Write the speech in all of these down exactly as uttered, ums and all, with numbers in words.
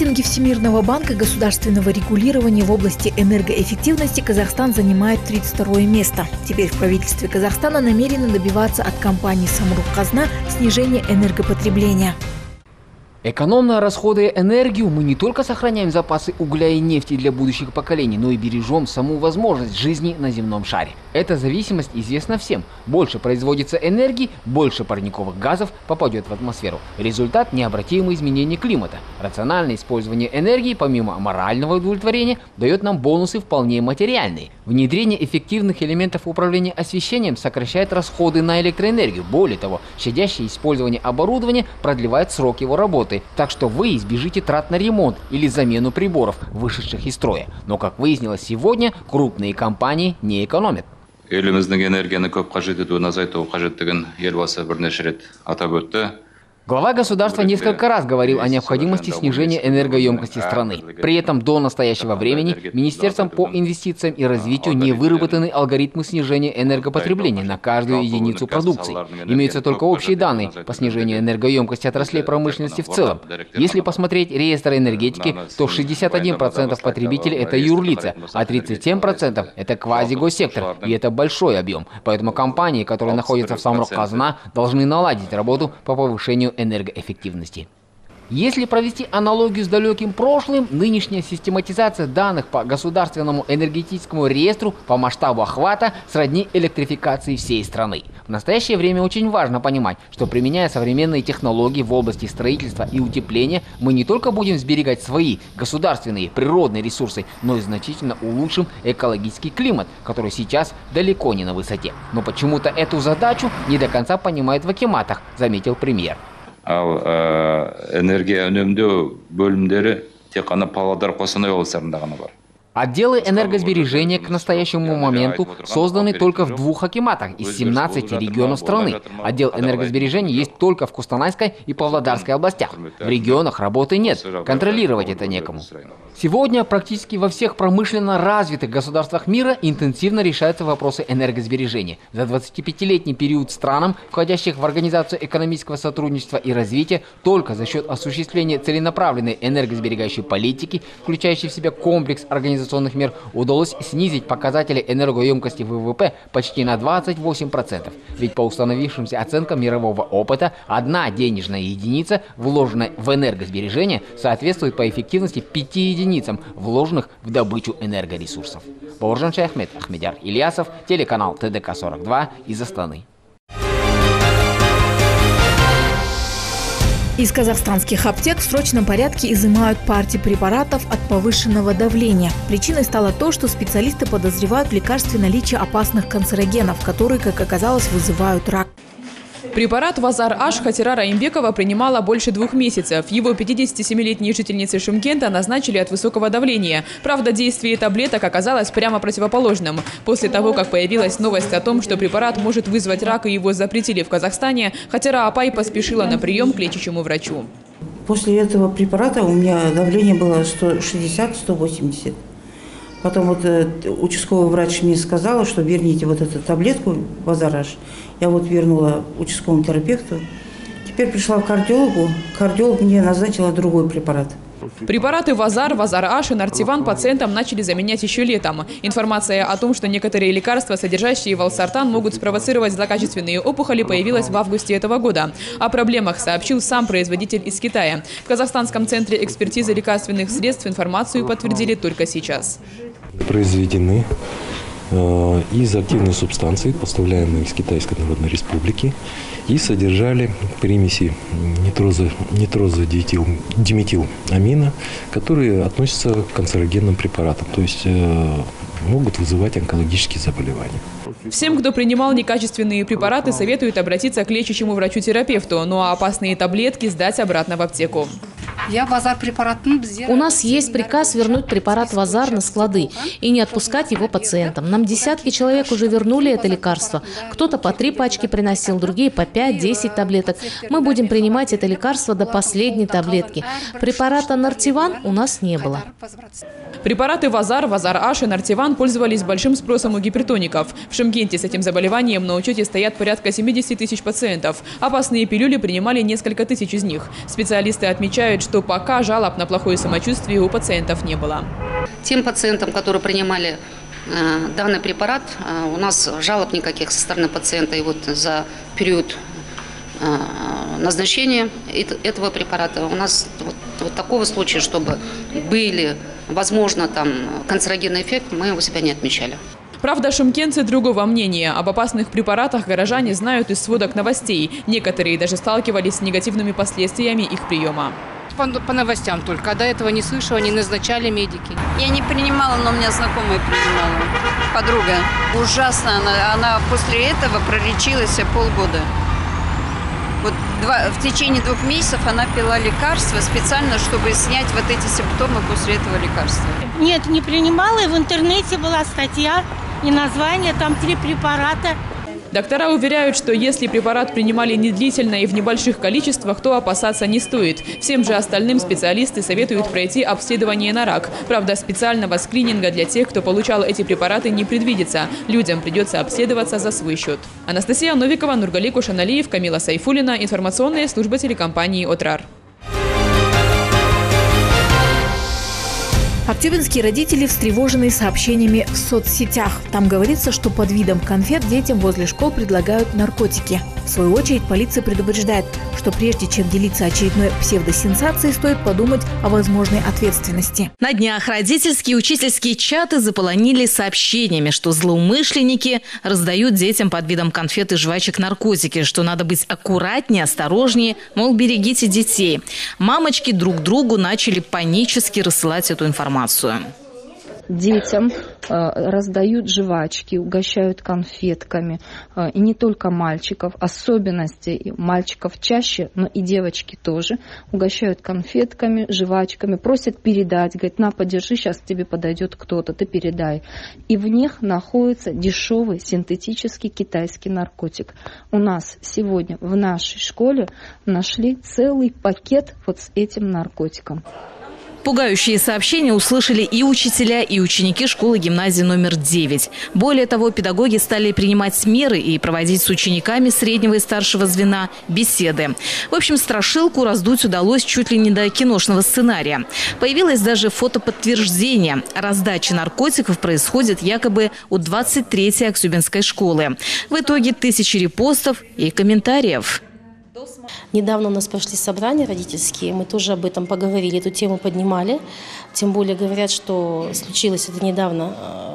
рейтинге Всемирного банка государственного регулирования в области энергоэффективности Казахстан занимает тридцать второе место. Теперь в правительстве Казахстана намерены добиваться от компании «Самрук-Казна» снижения энергопотребления. Экономно расходуя энергию, мы не только сохраняем запасы угля и нефти для будущих поколений, но и бережем саму возможность жизни на земном шаре. Эта зависимость известна всем. Больше производится энергии, больше парниковых газов попадет в атмосферу. Результат – необратимые изменения климата. Рациональное использование энергии, помимо морального удовлетворения, дает нам бонусы вполне материальные. Внедрение эффективных элементов управления освещением сокращает расходы на электроэнергию. Более того, щадящее использование оборудования продлевает срок его работы. Так что вы избежите трат на ремонт или замену приборов, вышедших из строя. Но, как выяснилось сегодня, крупные компании не экономят. Еліміздің энергияны көп қажет етуін азайту қажеттігін елбасы бірнеше рет атап өтті. Глава государства несколько раз говорил о необходимости снижения энергоемкости страны. При этом до настоящего времени Министерством по инвестициям и развитию не выработаны алгоритмы снижения энергопотребления на каждую единицу продукции. Имеются только общие данные по снижению энергоемкости отраслей промышленности в целом. Если посмотреть реестр энергетики, то шестьдесят один процент потребителей – это юрлица, а тридцать семь процентов – это квазигоссектор, и это большой объем. Поэтому компании, которые находятся в Самрук-Казна, должны наладить работу по повышению энергоэффективности. Если провести аналогию с далеким прошлым, нынешняя систематизация данных по государственному энергетическому реестру по масштабу охвата сродни электрификации всей страны. В настоящее время очень важно понимать, что применяя современные технологии в области строительства и утепления, мы не только будем сберегать свои государственные природные ресурсы, но и значительно улучшим экологический климат, который сейчас далеко не на высоте. Но почему-то эту задачу не до конца понимают в акиматах, заметил премьер. Ал энергия үнемдеу бөлімдері тек қана Павлодар, Қостанай облыстарында ғана бар. Отделы энергосбережения к настоящему моменту созданы только в двух акиматах из семнадцати регионов страны. Отдел энергосбережения есть только в Кустанайской и Павлодарской областях. В регионах работы нет, контролировать это некому. Сегодня практически во всех промышленно развитых государствах мира интенсивно решаются вопросы энергосбережения. За двадцатипятилетний период странам, входящих в Организацию экономического сотрудничества и развития, только за счет осуществления целенаправленной энергосберегающей политики, включающей в себя комплекс организационных мер, удалось снизить показатели энергоемкости ВВП почти на двадцать восемь процентов. Ведь по установившимся оценкам мирового опыта, одна денежная единица, вложенная в энергосбережение, соответствует по эффективности пяти единицам, вложенных в добычу энергоресурсов. Бауыржан Шаяхмет, Ахмедияр Ильясов, телеканал Т Д К сорок два из Астаны. Из казахстанских аптек в срочном порядке изымают партии препаратов от повышенного давления. Причиной стало то, что специалисты подозревают в лекарстве наличие опасных канцерогенов, которые, как оказалось, вызывают рак. Препарат Вазар-Аш Хатира Раимбекова принимала больше двух месяцев. Его пятидесятисемилетней жительнице Шымкента назначили от высокого давления. Правда, действие таблеток оказалось прямо противоположным. После того, как появилась новость о том, что препарат может вызвать рак и его запретили в Казахстане, Хатира Апай поспешила на прием к лечащему врачу. После этого препарата у меня давление было сто шестьдесят — сто восемьдесят. Потом вот э, участковый врач мне сказал, что верните вот эту таблетку Вазар-Аш. Я вот вернула участковому терапевту. Теперь пришла к кардиологу. Кардиолог мне назначила другой препарат. Препараты Вазар, Вазар-Аш и Нартиван пациентам начали заменять еще летом. Информация о том, что некоторые лекарства, содержащие валсартан, могут спровоцировать злокачественные опухоли, появилась в августе этого года. О проблемах сообщил сам производитель из Китая. В Казахстанском центре экспертизы лекарственных средств информацию подтвердили только сейчас. Произведены э, из активной субстанции, поставляемой из Китайской Народной Республики, и содержали примеси нитроза, нитрозодиметиламина, которые относятся к канцерогенным препаратам, то есть э, могут вызывать онкологические заболевания. Всем, кто принимал некачественные препараты, советуют обратиться к лечащему врачу-терапевту, ну а опасные таблетки сдать обратно в аптеку. У нас есть приказ вернуть препарат Вазар на склады и не отпускать его пациентам. Нам десятки человек уже вернули это лекарство. Кто-то по три пачки приносил, другие по пять-десять таблеток. Мы будем принимать это лекарство до последней таблетки. Препарата Нартиван у нас не было. Препараты Вазар, Вазар-Аш и Нартиван пользовались большим спросом у гипертоников. В Шымкенте с этим заболеванием на учете стоят порядка семидесяти тысяч пациентов. Опасные пилюли принимали несколько тысяч из них. Специалисты отмечают, что пока жалоб на плохое самочувствие у пациентов не было. Тем пациентам, которые принимали э, данный препарат, э, у нас жалоб никаких со стороны пациента. И вот за период э, назначения этого препарата у нас вот, вот такого случая, чтобы были, возможно, там канцерогенный эффект, мы у себя не отмечали. Правда, шымкентцы другого мнения. Об опасных препаратах горожане знают из сводок новостей. Некоторые даже сталкивались с негативными последствиями их приема. По, по новостям только. А до этого не слышала, не назначали медики. Я не принимала, но у меня знакомая принимала. Подруга. Ужасно. Она, она после этого пролечилась полгода. Вот два, в течение двух месяцев она пила лекарства специально, чтобы снять вот эти симптомы после этого лекарства. Нет, не принимала. И в интернете была статья и название. Там три препарата. Доктора уверяют, что если препарат принимали недлительно и в небольших количествах, то опасаться не стоит. Всем же остальным специалисты советуют пройти обследование на рак. Правда, специального скрининга для тех, кто получал эти препараты, не предвидится. Людям придется обследоваться за свой счет. Анастасия Новикова, Нургали Кушаналиев, Камила Сайфулина. Информационная служба телекомпании «Отрар». Актюбинские родители встревожены сообщениями в соцсетях. Там говорится, что под видом конфет детям возле школ предлагают наркотики. В свою очередь полиция предупреждает, что прежде чем делиться очередной псевдосенсацией, стоит подумать о возможной ответственности. На днях родительские и учительские чаты заполонили сообщениями, что злоумышленники раздают детям под видом конфет и жвачек наркотики, что надо быть аккуратнее, осторожнее, мол, берегите детей. Мамочки друг другу начали панически рассылать эту информацию. Детям э, раздают жвачки, угощают конфетками. Э, и не только мальчиков, особенности мальчиков чаще, но и девочки тоже. Угощают конфетками, жвачками, просят передать. Говорят, на, подержи, сейчас к тебе подойдет кто-то, ты передай. И в них находится дешевый синтетический китайский наркотик. У нас сегодня в нашей школе нашли целый пакет вот с этим наркотиком. Пугающие сообщения услышали и учителя, и ученики школы-гимназии номер девять. Более того, педагоги стали принимать меры и проводить с учениками среднего и старшего звена беседы. В общем, страшилку раздуть удалось чуть ли не до киношного сценария. Появилось даже фотоподтверждение. Раздача наркотиков происходит якобы у двадцать третьей Актюбинской школы. В итоге тысячи репостов и комментариев. Недавно у нас прошли собрания родительские, мы тоже об этом поговорили, эту тему поднимали. Тем более говорят, что случилось это недавно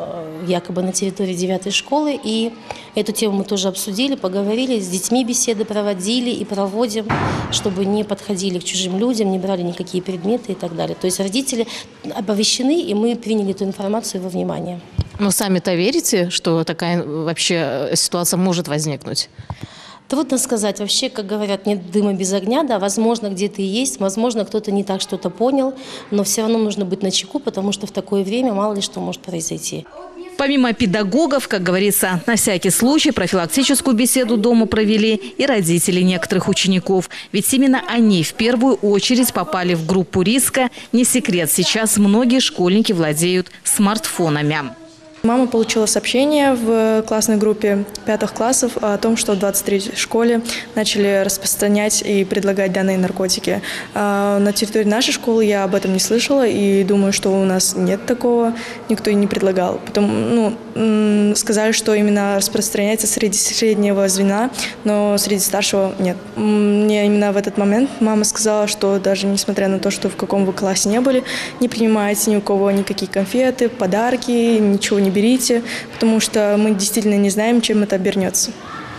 якобы на территории девятой школы. И эту тему мы тоже обсудили, поговорили, с детьми беседы проводили и проводим, чтобы не подходили к чужим людям, не брали никакие предметы и так далее. То есть родители оповещены, и мы приняли эту информацию во внимание. Но сами-то верите, что такая вообще ситуация может возникнуть? Трудно сказать. Вообще, как говорят, нет дыма без огня. Да, возможно, где-то и есть, возможно, кто-то не так что-то понял, но все равно нужно быть начеку, потому что в такое время мало ли что может произойти. Помимо педагогов, как говорится, на всякий случай профилактическую беседу дома провели и родители некоторых учеников. Ведь именно они в первую очередь попали в группу риска. Не секрет, сейчас многие школьники владеют смартфонами. Мама получила сообщение в классной группе пятых классов о том, что в двадцать третьей школе начали распространять и предлагать данные наркотики. На территории нашей школы я об этом не слышала и думаю, что у нас нет такого, никто и не предлагал. Потом, ну, сказали, что именно распространяется среди среднего звена, но среди старшего нет. Мне именно в этот момент мама сказала, что даже несмотря на то, что в каком вы классе не были, не принимайте ни у кого никакие конфеты, подарки, ничего не берите, потому что мы действительно не знаем, чем это обернется.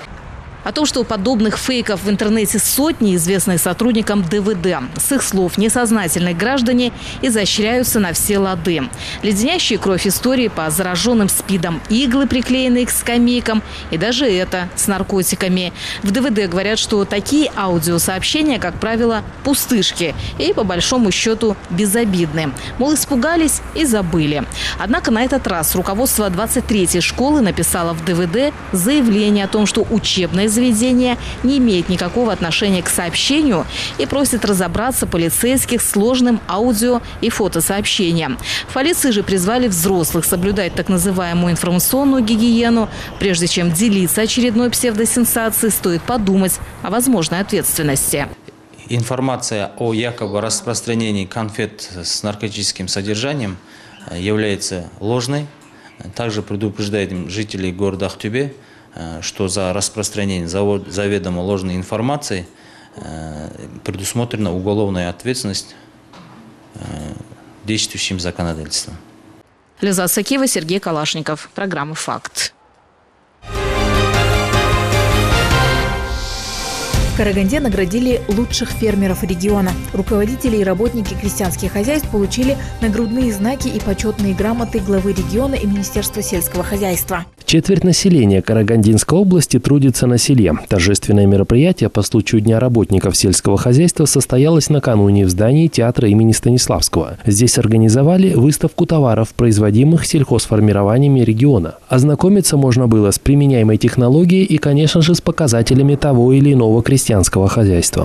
О том, что подобных фейков в интернете сотни, известных сотрудникам дэ вэ дэ. С их слов, несознательные граждане изощряются на все лады. Леденящие кровь истории по зараженным СПИДом, иглы, приклеенные к скамейкам, и даже это с наркотиками. В дэ вэ дэ говорят, что такие аудиосообщения, как правило, пустышки и, по большому счету, безобидны. Мол, испугались и забыли. Однако на этот раз руководство двадцать третьей школы написало в дэ вэ дэ заявление о том, что учебное заведение не имеет никакого отношения к сообщению и просит разобраться полицейских с сложным аудио- и фотосообщением. В полиции же призвали взрослых соблюдать так называемую информационную гигиену. Прежде чем делиться очередной псевдосенсацией, стоит подумать о возможной ответственности. информация о якобы распространении конфет с наркотическим содержанием является ложной. Также предупреждаем жителей города Актюбе, что за распространение заведомо ложной информации предусмотрена уголовная ответственность действующим законодательством. Лиза Сакева, Сергей Калашников. Программа «Факт». В Караганде наградили лучших фермеров региона. Руководители и работники крестьянских хозяйств получили нагрудные знаки и почетные грамоты главы региона и Министерства сельского хозяйства. Четверть населения Карагандинской области трудится на селе. Торжественное мероприятие по случаю Дня работников сельского хозяйства состоялось накануне в здании театра имени Станиславского. Здесь организовали выставку товаров, производимых сельхозформированиями региона. Ознакомиться можно было с применяемой технологией и, конечно же, с показателями того или иного крестьянского хозяйства.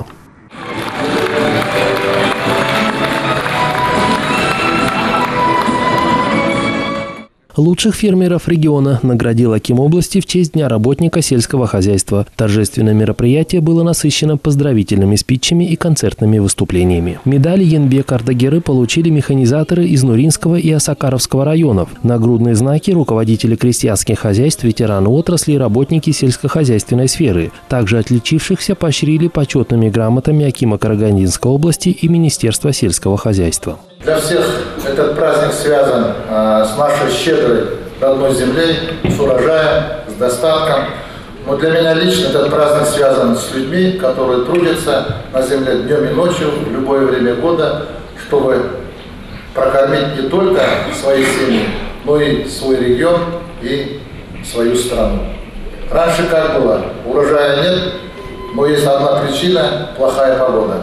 Лучших фермеров региона наградил Аким области в честь Дня работника сельского хозяйства. Торжественное мероприятие было насыщено поздравительными спичами и концертными выступлениями. Медали Янбек Ардагеры получили механизаторы из Нуринского и Осакаровского районов. Нагрудные знаки – руководители крестьянских хозяйств, ветераны отрасли и работники сельскохозяйственной сферы. Также отличившихся поощрили почетными грамотами Акима Карагандинской области и Министерства сельского хозяйства. Для всех этот праздник связан а, с нашей щедрой родной землей, с урожаем, с достатком. Но для меня лично этот праздник связан с людьми, которые трудятся на земле днем и ночью, в любое время года, чтобы прокормить не только свои семьи, но и свой регион и свою страну. Раньше как было? Урожая нет, но есть одна причина – плохая погода.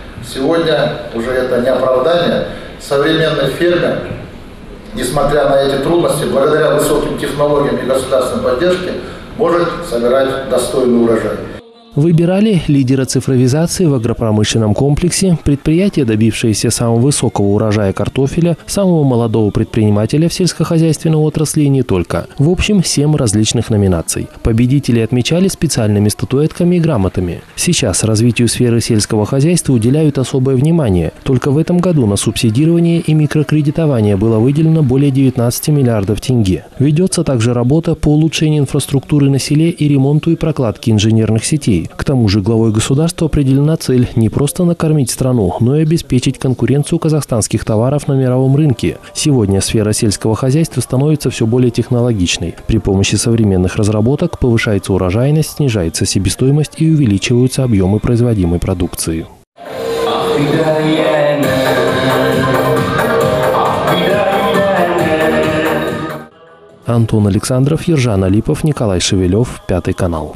Сегодня уже это не оправдание. Современный фермер, несмотря на эти трудности, благодаря высоким технологиям и государственной поддержке, может собирать достойный урожай. Выбирали лидера цифровизации в агропромышленном комплексе, предприятия, добившиеся самого высокого урожая картофеля, самого молодого предпринимателя в сельскохозяйственной отрасли и не только. В общем, семь различных номинаций. Победители отмечали специальными статуэтками и грамотами. Сейчас развитию сферы сельского хозяйства уделяют особое внимание. Только в этом году на субсидирование и микрокредитование было выделено более девятнадцати миллиардов тенге. Ведется также работа по улучшению инфраструктуры на селе и ремонту и прокладке инженерных сетей. К тому же главой государства определена цель не просто накормить страну, но и обеспечить конкуренцию казахстанских товаров на мировом рынке. Сегодня сфера сельского хозяйства становится все более технологичной. При помощи современных разработок повышается урожайность, снижается себестоимость и увеличиваются объемы производимой продукции. Антон Александров, Ержан Алипов, Николай Шевелев, Пятый канал.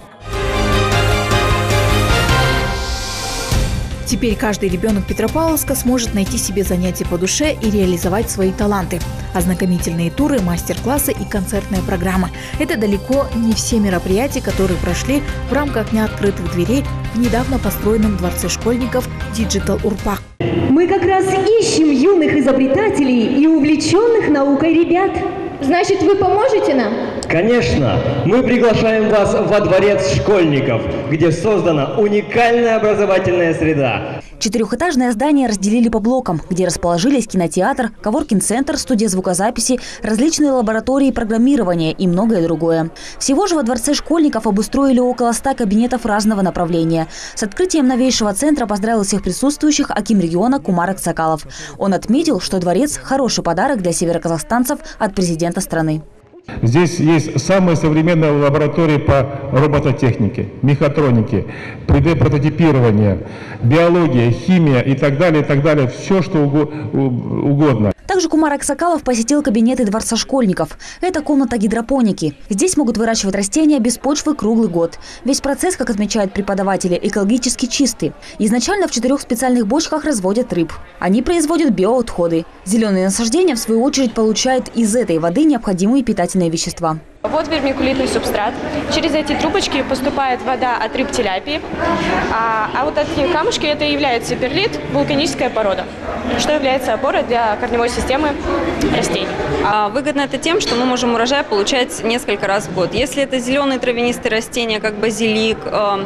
Теперь каждый ребенок Петропавловска сможет найти себе занятие по душе и реализовать свои таланты. Ознакомительные туры, мастер-классы и концертная программа – это далеко не все мероприятия, которые прошли в рамках Дня открытых дверей в недавно построенном дворце школьников Digital Урпак. Мы как раз ищем юных изобретателей и увлеченных наукой ребят. Значит, вы поможете нам? Конечно! Мы приглашаем вас во дворец школьников, где создана уникальная образовательная среда. Четырехэтажное здание разделили по блокам, где расположились кинотеатр, коворкинг-центр, студия звукозаписи, различные лаборатории программирования и многое другое. Всего же во дворце школьников обустроили около ста кабинетов разного направления. С открытием новейшего центра поздравил всех присутствующих аким региона Кумар Аксакалов. Он отметил, что дворец – хороший подарок для североказахстанцев от президента страны. Здесь есть самые современные лаборатории по робототехнике, мехатронике, три дэ-прототипирование, биология, химия и так далее, и так далее. Все, что угодно. Также Кумар Аксакалов посетил кабинеты дворца школьников. Это комната гидропоники. Здесь могут выращивать растения без почвы круглый год. Весь процесс, как отмечают преподаватели, экологически чистый. Изначально в четырех специальных бочках разводят рыб. Они производят биоотходы. Зеленые насаждения, в свою очередь, получают из этой воды необходимые питательные вещества. Вот вермикулитный субстрат. Через эти трубочки поступает вода от рыб теляпии. А, а вот эти камушки – это является перлит, вулканическая порода, что является опорой для корневой системы растений. А выгодно это тем, что мы можем урожай получать несколько раз в год. Если это зеленые травянистые растения, как базилик, э,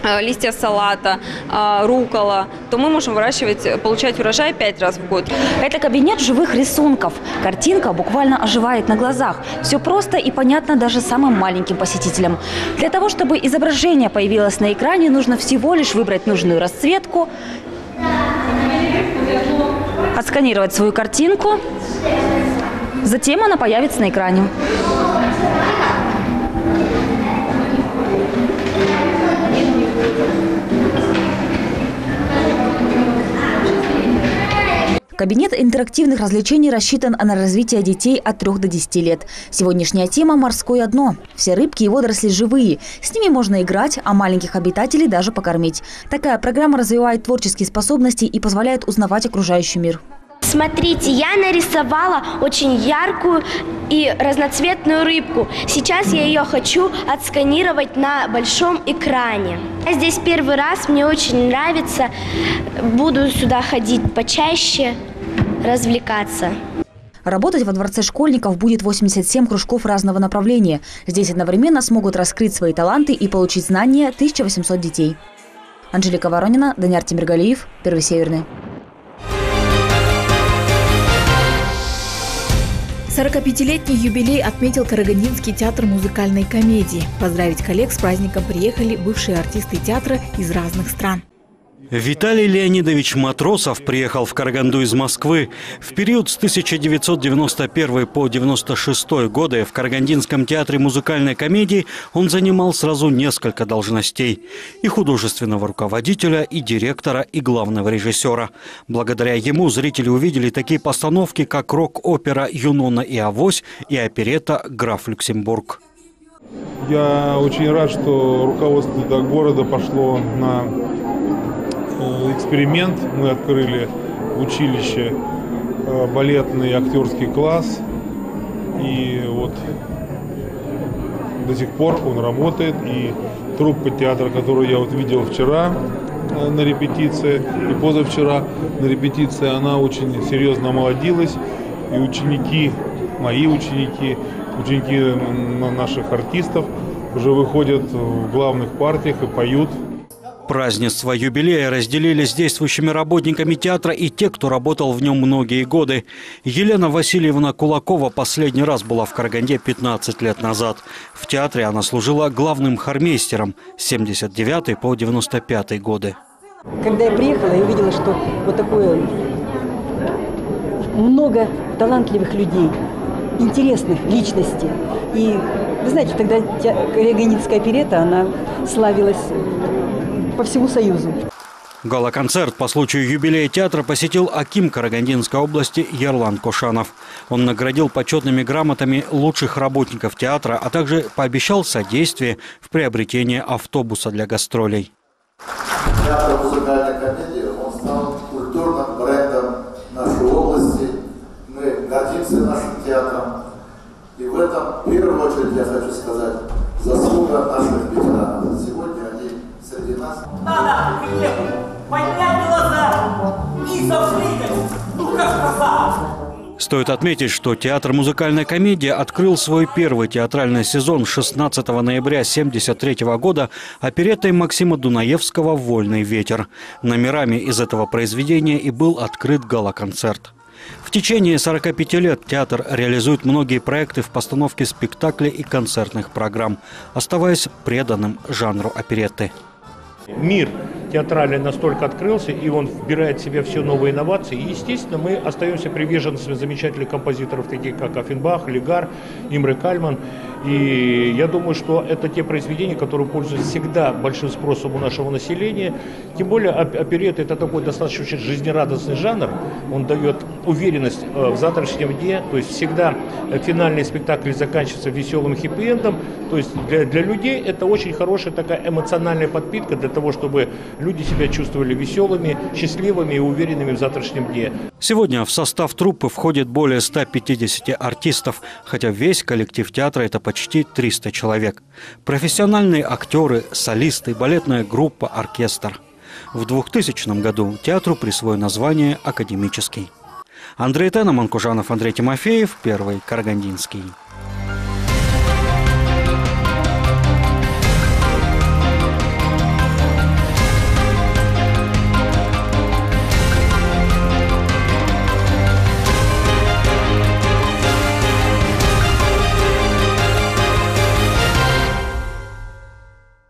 листья салата, рукола, то мы можем выращивать, получать урожай пять раз в год. Это кабинет живых рисунков. Картинка буквально оживает на глазах. Все просто и понятно даже самым маленьким посетителям. Для того, чтобы изображение появилось на экране, нужно всего лишь выбрать нужную расцветку, отсканировать свою картинку, затем она появится на экране. Кабинет интерактивных развлечений рассчитан на развитие детей от трёх до десяти лет. Сегодняшняя тема – морское дно. Все рыбки и водоросли живые. С ними можно играть, а маленьких обитателей даже покормить. Такая программа развивает творческие способности и позволяет узнавать окружающий мир. Смотрите, я нарисовала очень яркую и разноцветную рыбку. Сейчас я ее хочу отсканировать на большом экране. Я здесь первый раз, мне очень нравится. Буду сюда ходить почаще, развлекаться. Работать во дворце школьников будет восемьдесят семь кружков разного направления. Здесь одновременно смогут раскрыть свои таланты и получить знания тысяча восемьсот детей. Анжелика Воронина, Даниар Тимиргалиев, Первый Северный. сорокапятилетний юбилей отметил Карагандинский театр музыкальной комедии. Поздравить коллег с праздником приехали бывшие артисты театра из разных стран. Виталий Леонидович Матросов приехал в Караганду из Москвы. В период с тысяча девятьсот девяносто первого по девяносто шестой годы в Карагандинском театре музыкальной комедии он занимал сразу несколько должностей – и художественного руководителя, и директора, и главного режиссера. Благодаря ему зрители увидели такие постановки, как рок-опера «Юнона и Авось» и оперетта «Граф Люксембург». Я очень рад, что руководство города пошло на эксперимент. Мы открыли в училище балетный актерский класс, и вот до сих пор он работает. И труппа театра, которую я вот видел вчера на репетиции и позавчера на репетиции, она очень серьезно омолодилась. И ученики, мои ученики, ученики наших артистов уже выходят в главных партиях и поют. Празднество юбилея разделили с действующими работниками театра и те, кто работал в нем многие годы. Елена Васильевна Кулакова последний раз была в Караганде пятнадцать лет назад. В театре она служила главным хормейстером с семьдесят девятого по девяносто пятый годы. Когда я приехала, я увидела, что вот такое много талантливых людей, интересных личностей. И вы знаете, тогда Карагандинская оперетта, она славилась по всему Союзу. Гала-концерт по случаю юбилея театра посетил аким Карагандинской области Ерлан Кошанов. Он наградил почетными грамотами лучших работников театра, а также пообещал содействие в приобретении автобуса для гастролей. Театр музыкальной комедии, он стал культурным брендом нашей области. Мы гордимся нашим театром. И в этом, в первую очередь, я хочу сказать, заслуга наших ветеранов. Сегодня они среди нас. Надо приехать, поднять глаза и зажмурить, ну как красавцы. Стоит отметить, что театр музыкальной комедии открыл свой первый театральный сезон шестнадцатого ноября тысяча девятьсот семьдесят третьего года опереттой Максима Дунаевского «Вольный ветер». Номерами из этого произведения и был открыт гала-концерт. В течение сорока пяти лет театр реализует многие проекты в постановке спектаклей и концертных программ, оставаясь преданным жанру оперетты. Мир театральный настолько открылся, и он вбирает в себя все новые инновации. И, естественно, мы остаемся приверженцами замечательных композиторов, таких как Оффенбах, Легар, Имре Кальман. И я думаю, что это те произведения, которые пользуются всегда большим спросом у нашего населения. Тем более оперетта – это такой достаточно очень жизнерадостный жанр. Он дает уверенность в завтрашнем дне. То есть всегда финальный спектакль заканчивается веселым хэппи-эндом. То есть для, для людей это очень хорошая такая эмоциональная подпитка для того, чтобы люди себя чувствовали веселыми, счастливыми и уверенными в завтрашнем дне. Сегодня в состав труппы входит более ста пятидесяти артистов, хотя весь коллектив театра – это почти триста человек. Профессиональные актеры, солисты, балетная группа, оркестр. В двухтысячном году театру присвоено название «Академический». Андрей Тена, Манкужанов, Андрей Тимофеев, Первый Карагандинский.